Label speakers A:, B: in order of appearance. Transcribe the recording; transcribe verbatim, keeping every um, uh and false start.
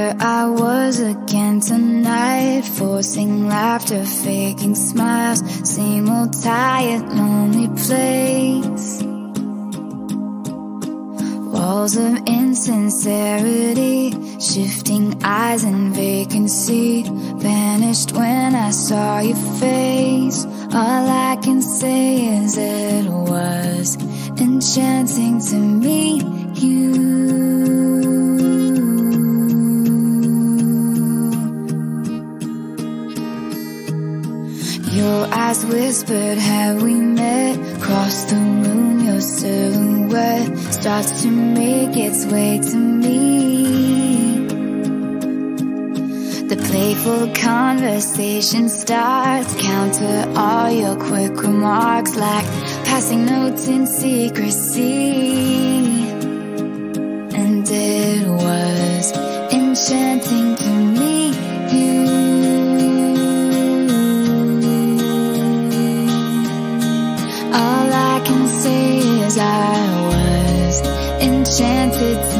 A: There I was again tonight, forcing laughter, faking smiles. Same old tired, lonely place. Walls of insincerity, shifting eyes and vacancy. Vanished when I saw your face. All I can say is it was enchanting to meet you. Your eyes whispered, have we met? Across the room, your silhouette starts to make its way to me. The playful conversation starts, counter all your quick remarks like passing notes in secrecy. And it was enchanting to meet you. All I can say is I was enchanted